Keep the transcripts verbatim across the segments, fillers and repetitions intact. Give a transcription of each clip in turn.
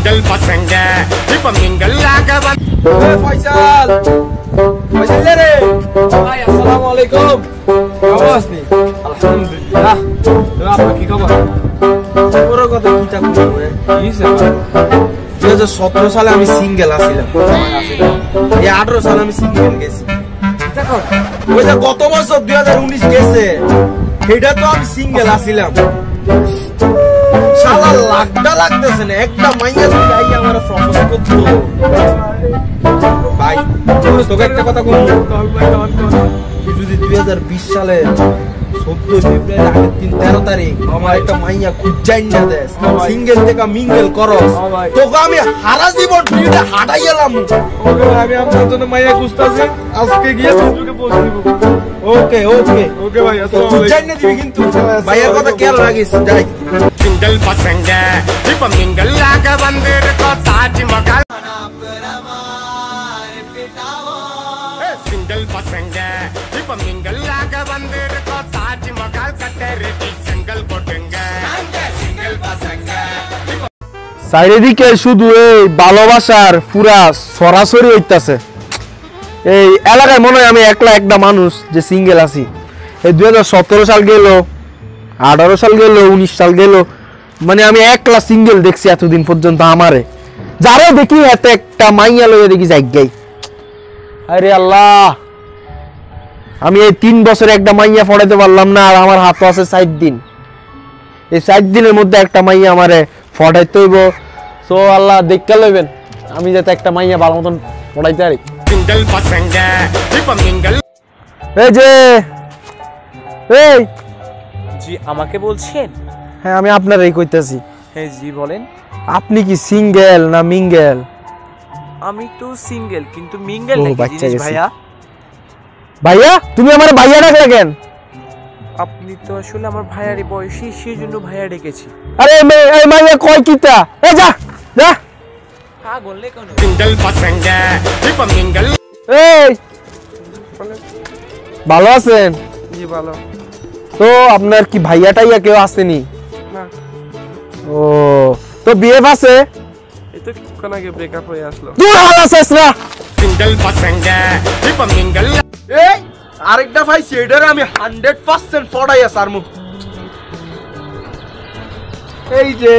single pasanga ipo mingle laga ban hey Faisal Faisal re hi assalamu alaikum কেমন আছেন আলহামদুলিল্লাহ তো আপনার কি খবর খবর কথা কি তা কইবে কি স্যার দুই হাজার সতেরো সালে আমি সিঙ্গেল আছিলাম এই আঠারো সালে আমি সিঙ্গেল গেছি দেখো ওই যে গত বছর দুই হাজার উনিশ গেছে এটা তো আমি সিঙ্গেল আছিলাম শালা লাগটা লাগতেছে না একটা মাইয়া যদি আই আমার প্রপোজ করতো ভাই তোকে একটা কথা বলবো যদি দুই হাজার বিশ সালে চোদ্দই ফেব্রুয়ারি আগের দিন তেরো তারিখ আমার একটা মাইয়া খুঁজাইন না দেশ সিঙ্গেল থেকে মিঙ্গেল করো তোকে আমি হারা জীবন ফিরে হাঁটাই এলাম আমি আপনার জন্য মাইয়া খুঁজতেছি আজকে গিয়ে তোকে পৌঁছে দিব ওকে ওকে ওকে ভাই খুঁজাইন না দিবি কিন্তু ভাইয়ের কথা খেয়াল রাখিস যাই single pasanga ipo mingle laga bandir ko taj mahal single pasanga ipo mingle laga bandir ko taj mahal katere single kotenga single pasanga চারিদিকে শুধু এই ভালোবাসার পুরা সরাসরি হইতাছে এই এলাকায় মনে হয় আমি একলা একটা মানুষ যে সিঙ্গেল আছি এই দুই হাজার সতেরো সাল গেল আঠারো সাল গেল উনিশ সাল গেল মানে আমি একলা সিঙ্গেল দেখছি এতদিন পর্যন্ত আমারে যারে দেখি এত একটা মাইয়া লইয়া দেখি জায়গায় আরে আল্লাহ আমি এই তিন বছরে একটা মাইয়া ফড়াইতে পারলাম না আর আমার হাতে আছে ষাট দিন এই ষাট দিনের মধ্যে একটা মাইয়া আমারে ফড়াইতে হইব সো আল্লাহ দেখতে লইবেন আমি যাতে একটা মাইয়া ভালো মতন ফড়াইতে পারি single pasanga ipo mingle এই যে এই জি আমাকে বলছেন হ্যাঁ আমি আপনারই কইতাছি হ্যাঁ জি বলেন আপনি কি সিঙ্গেল না মিঙ্গেল আমি তো সিঙ্গেল কিন্তু মিঙ্গেল ও, নাকি বাচ্চা জিনিস গেছে। ভাইয়া ভাইয়া তুমি আমার ভাইয়া ডাকলে কেন আপনি তো আসলে আমার ভাইয়ারই বয়সী সেই জন্য ভাইয়া ডেকেছি আরে মে- এই মাইয়া কয় কিতা এ যা যা হ্যাঁ বললে কেন single pasanga ipo mingle এই ভালো আছেন জি ভালো তো আপনার কি ভাইয়া টাইয়া কেউ আসেনি না ও তো বিয়ে আছে এই তো কিছুক্ষণ আগে ব্রেকআপ হয়ে আসলো দূর হাল আছিস না single pasanga ipo mingle এই আরেকটা ভাই সেটার আমি হান্ড্রেড পার্সেন্ট ফড়াই আছে আর মুখ এই যে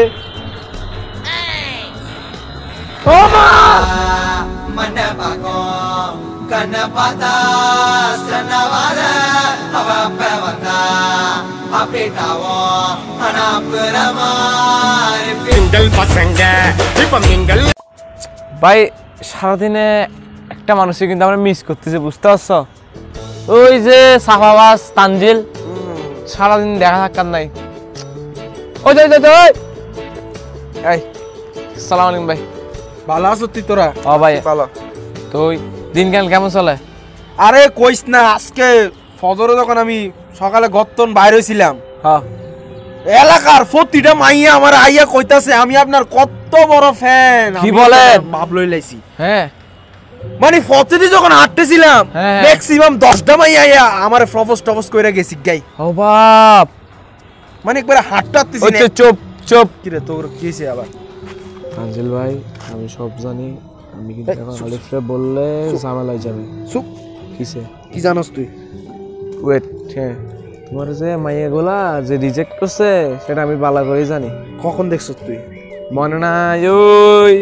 ও মা mana bagong kana patas kana wala hava pavata apetawo hana puramar single pasanga ipo mingle ভাই সারাদিনে একটা মানুষকে কিন্তু আমরা মিস করতেছি বুঝতে পারছো ওই যে সাফাবাস তানজিল সারাদিন দেখা সাক্ষাৎ নাই ওই যে ওই যে ওই এই আসসালামু আলাইকুম ভাই ভালো আছো তুই তোরা ও ভাই ভালো তো ওই দিনকাল কেমন চলে আরে কইস না আজকে ফজরে যখন আমি সকালে গত্তন বাইরে হইছিলাম হ্যাঁ এলাকার প্রতিটা মাইয়া আমার আইয়া কইতাছে আমি আপনার কত বড় ফ্যান কি বলেন? ভাব লই লাইছি হ্যাঁ মানে ফতেদি যখন হাঁটতেছিলাম হ্যাঁ। ম্যাক্সিমাম দশটা মাইয়া আইয়া আমার প্রপোজ টপোজ কইরা গেছি গাই ও বাপ মানে একবার হাঁটতে হাঁটতেছি ওই না তো চুপ চুপ কি রে তোর কি হইছে আবার আঞ্জেল ভাই আমি সব জানি আমি কিন্তু এখন আলিফরে বললে ঝামেলায় যাবে চুপ কিসে কি জানোস তুই ওয়েট হ্যাঁ তোমার যে মাইয়াগুলা যে রিজেক্ট করছে সেটা আমি বালা করেই জানি কখন দেখছস তুই মনে নাই ওই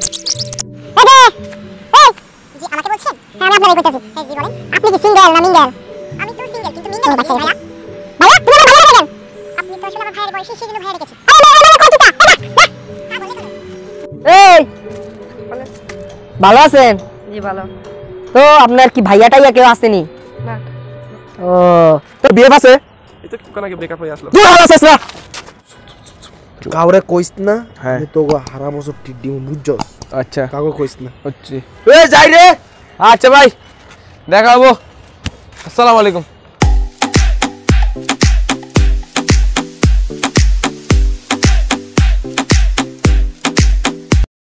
জি আমাকে বলছেন হ্যাঁ আমি আপনারই কইতাছি এই জি বলেন আপনি কি সিঙ্গেল না মিঙ্গেল আমি তো সিঙ্গেল কিন্তু মিঙ্গেল বাচ্চা ভাইয়া ভাইয়া তুমি আমার ভাইয়া দেখেন আপনি তো আসলে আমার ভাইয়ের বয়সী সেই জন্য ভাইয়া রেখেছি আরে না না কত টা হ্যাঁ বলে কেন এই ভালো আছেন জি ভালো তো আপনার কি ভাইয়া টাইয়া কেউ আসেনি না ও তো বিয়ে আছে এই তো কিছুক্ষণ আগে ব্রেকআপ হয়ে আসলো দূর হাল আছিস না কাউরে কইস না হ্যাঁ। আমি তোকে হারা বছর টিডি বুঝছস আচ্ছা কাউকে কইস না হচ্ছে এ যাই রে আচ্ছা ভাই দেখা হবো আসসালামু আলাইকুম